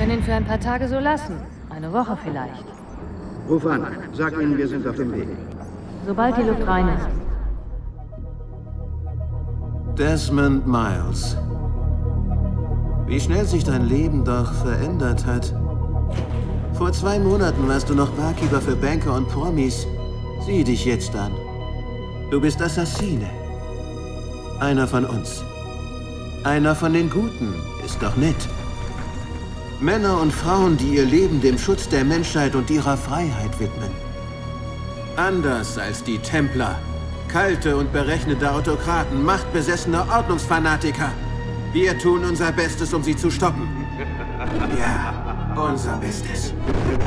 können ihn für ein paar Tage so lassen. Eine Woche vielleicht. Ruf an. Sag ihnen, wir sind auf dem Weg. Sobald die Luft rein ist. Desmond Miles. Wie schnell sich dein Leben doch verändert hat. Vor 2 Monaten warst du noch Barkeeper für Banker und Promis. Sieh dich jetzt an. Du bist Assassine. Einer von uns. Einer von den Guten. Ist doch nett. Männer und Frauen, die ihr Leben dem Schutz der Menschheit und ihrer Freiheit widmen. Anders als die Templer. Kalte und berechnete Autokraten, machtbesessene Ordnungsfanatiker. Wir tun unser Bestes, um sie zu stoppen. Ja, unser Bestes.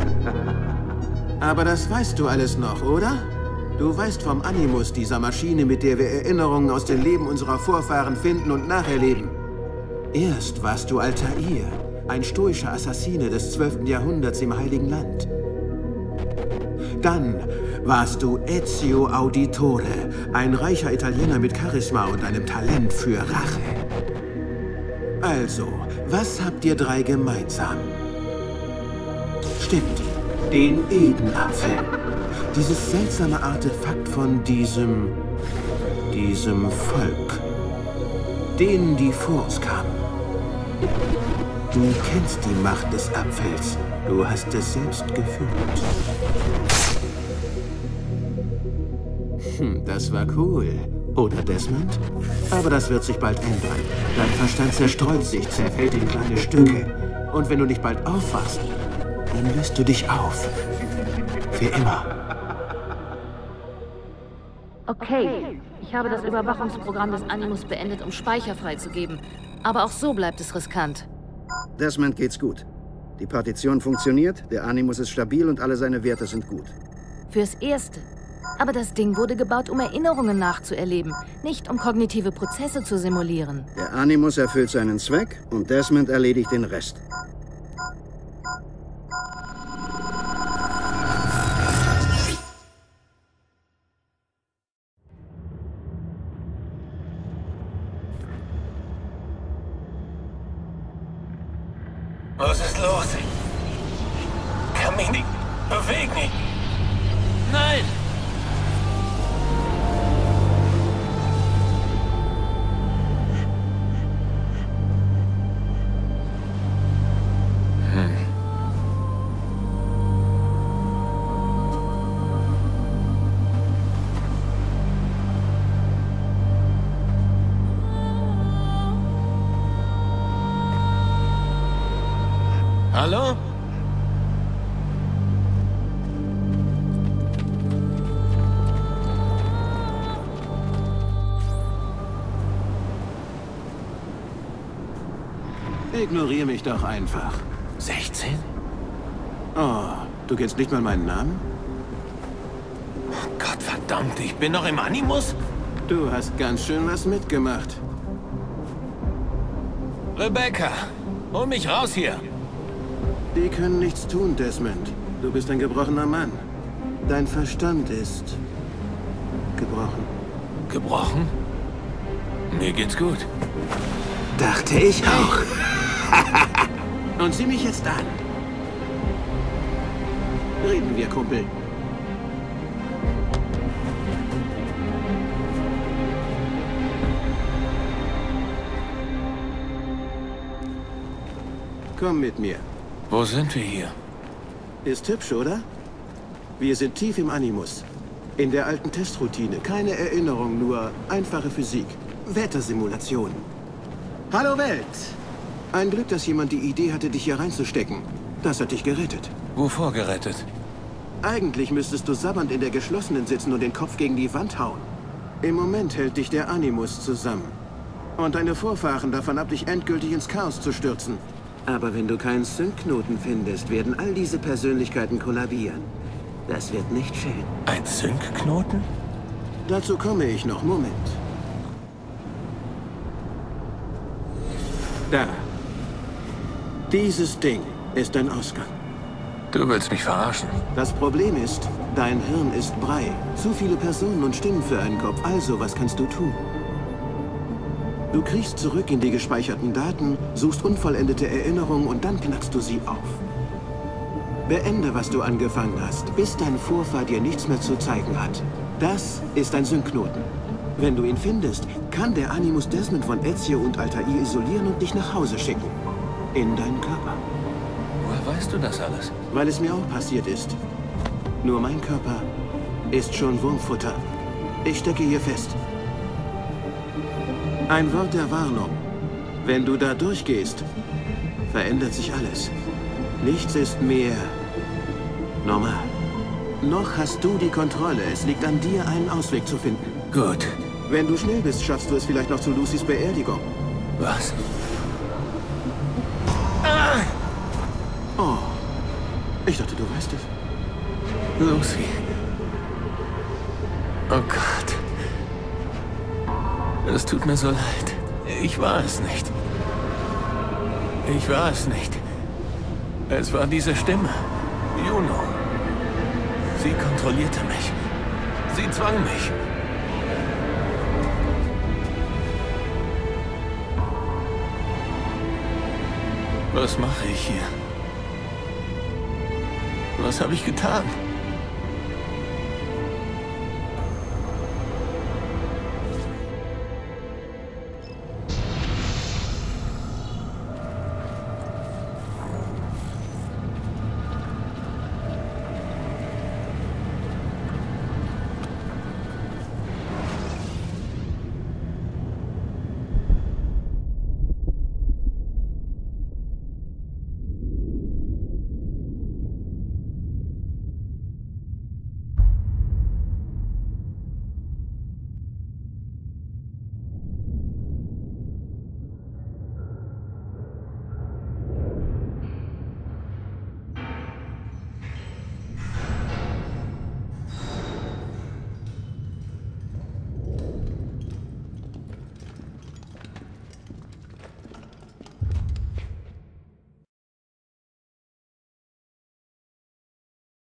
Aber das weißt du alles noch, oder? Du weißt vom Animus, dieser Maschine, mit der wir Erinnerungen aus dem Leben unserer Vorfahren finden und nacherleben. Erst warst du Altair, ein stoischer Assassine des 12. Jahrhunderts im Heiligen Land. Dann warst du Ezio Auditore, ein reicher Italiener mit Charisma und einem Talent für Rache. Also, was habt ihr 3 gemeinsam? Stimmt, den Edenapfel. Dieses seltsame Artefakt von diesem Volk. Denen, die vor uns kamen. Du kennst die Macht des Apfels. Du hast es selbst gefühlt. Das war cool. Oder, Desmond? Aber das wird sich bald ändern. Dein Verstand zerstreut sich, zerfällt in kleine Stücke. Und wenn du nicht bald aufwachst, dann löst du dich auf. Für immer. Okay, ich habe das Überwachungsprogramm des Animus beendet, um Speicher freizugeben. Aber auch so bleibt es riskant. Desmond geht's gut. Die Partition funktioniert, der Animus ist stabil und alle seine Werte sind gut. Fürs Erste. Aber das Ding wurde gebaut, um Erinnerungen nachzuerleben, nicht um kognitive Prozesse zu simulieren. Der Animus erfüllt seinen Zweck und Desmond erledigt den Rest. Was ist los? Kann mich nicht bewegen. Nein! Hallo? Ignoriere mich doch einfach. 16? Oh, du kennst nicht mal meinen Namen? Oh Gott verdammt, ich bin noch im Animus? Du hast ganz schön was mitgemacht. Rebecca, hol mich raus hier. Die können nichts tun, Desmond. Du bist ein gebrochener Mann. Dein Verstand ist gebrochen. Gebrochen? Mir geht's gut. Dachte ich auch. Und sieh mich jetzt an. Reden wir, Kumpel. Komm mit mir. Wo sind wir hier? Ist hübsch, oder? Wir sind tief im Animus. In der alten Testroutine. Keine Erinnerung, nur einfache Physik. Wettersimulation. Hallo Welt! Ein Glück, dass jemand die Idee hatte, dich hier reinzustecken. Das hat dich gerettet. Wovor gerettet? Eigentlich müsstest du sabbernd in der geschlossenen sitzen und den Kopf gegen die Wand hauen. Im Moment hält dich der Animus zusammen. Und deine Vorfahren davon ab, dich endgültig ins Chaos zu stürzen. Aber wenn du keinen Sync-Knoten findest, werden all diese Persönlichkeiten kollabieren. Das wird nicht schön. Ein Sync-Knoten? Dazu komme ich noch. Moment. Da. Dieses Ding ist dein Ausgang. Du willst mich verarschen. Das Problem ist, dein Hirn ist Brei. Zu viele Personen und Stimmen für einen Kopf. Also, was kannst du tun? Du kriechst zurück in die gespeicherten Daten, suchst unvollendete Erinnerungen und dann knackst du sie auf. Beende, was du angefangen hast, bis dein Vorfahr dir nichts mehr zu zeigen hat. Das ist ein Synkknoten. Wenn du ihn findest, kann der Animus Desmond von Ezio und Altair isolieren und dich nach Hause schicken. In deinen Körper. Woher weißt du das alles? Weil es mir auch passiert ist. Nur mein Körper ist schon Wurmfutter. Ich stecke hier fest. Ein Wort der Warnung. Wenn du da durchgehst, verändert sich alles. Nichts ist mehr normal. Noch hast du die Kontrolle. Es liegt an dir, einen Ausweg zu finden. Gut. Wenn du schnell bist, schaffst du es vielleicht noch zu Lucys Beerdigung. Was? Oh. Ich dachte, du weißt es. Lucy. Oh Gott. Es tut mir so leid. Ich war es nicht. Ich war es nicht. Es war diese Stimme. Juno. Sie kontrollierte mich. Sie zwang mich. Was mache ich hier? Was habe ich getan?